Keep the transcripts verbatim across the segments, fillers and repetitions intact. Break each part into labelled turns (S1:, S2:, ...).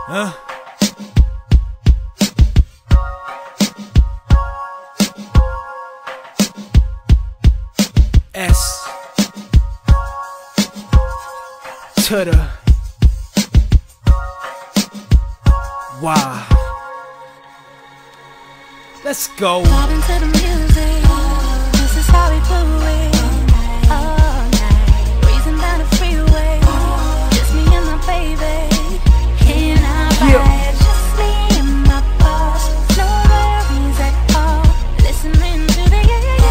S1: Huh? S to the Y. Let's go.
S2: Vibing to the music. This is how we do it. All night, breezing down the freeway. Just me and my baby. Can I ride? Just me and my boss. No worries at all. Listening to the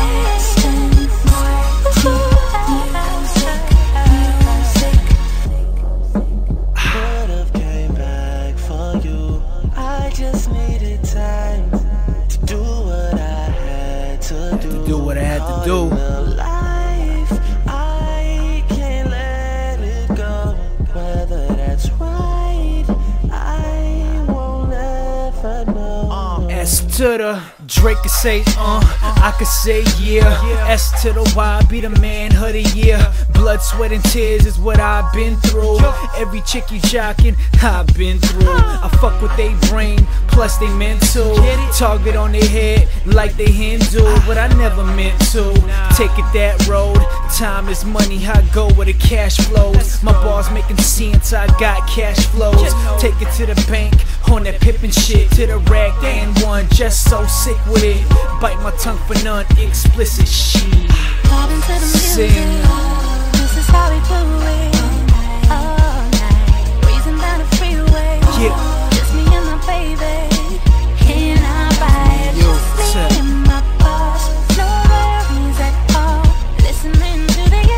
S3: Would've came back for you. I just needed time to do what I had to do.
S1: Do what I had to do.
S3: Life, I can't let it go. Whether that's right, I won't ever know.
S1: S to the Drake could say uh, I could say yeah. S to the Y, be the man of the year. Blood, sweat, and tears is what I've been through. Every chick you jocking, I've been through. I fuck with they brain, plus they mental. Target on their head like they Hindu, but I never meant to take it that road. Time is money, I go where the cash flows. My bars making sense, I got cash flows. Take it to the bank on that Pippin shit. To the rag and one, just so sick with it. Bite my tongue for none explicit shit.
S2: vibing to the music.
S1: Sing.
S2: This is how we do it. All night, breezing down the freeway.
S1: Yeah.
S2: Just me and my baby. Can I ride?
S1: Yo,
S2: Just
S1: set.
S2: me and my boss. No worries at all. Listening to the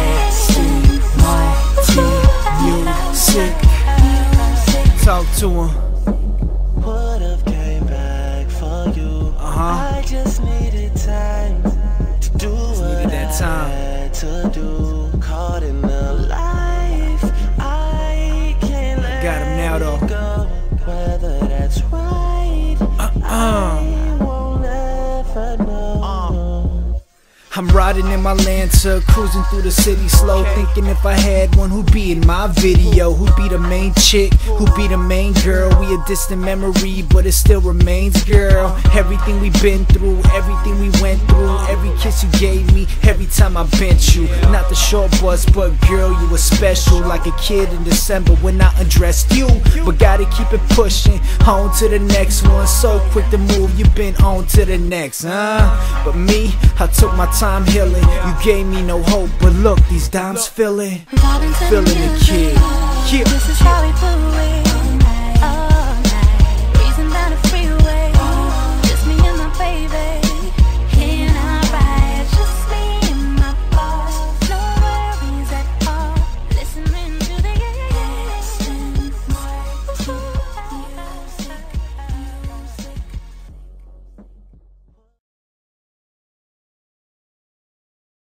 S1: music. Talk to him.
S3: Would've came back for you.
S1: Uh-huh.
S3: I just needed time to do what
S1: needed that time.
S3: I had to do. Caught in the life, I can't let
S1: Got him now, though.
S3: it go. Whether that's right,
S1: Uh-uh.
S3: I won't ever know.
S1: I'm riding in my Lancer, cruising through the city slow, thinking if I had one who'd be in my video, who'd be the main chick, who'd be the main girl. We a distant memory, but it still remains, girl. Everything we been through, everything we went through, every kiss you gave me, every time I bent you. Not the short bus, but girl, you were special, like a kid in December when I undressed you. But gotta keep it pushing, on to the next one. So quick to move, you been on to the next, huh? But me, I took my time healing. You gave me no hope, but look, these dimes feeling,
S2: Vibing to
S1: feeling
S2: the
S1: the
S2: music.
S1: kid. Yeah.
S2: This is how we do it.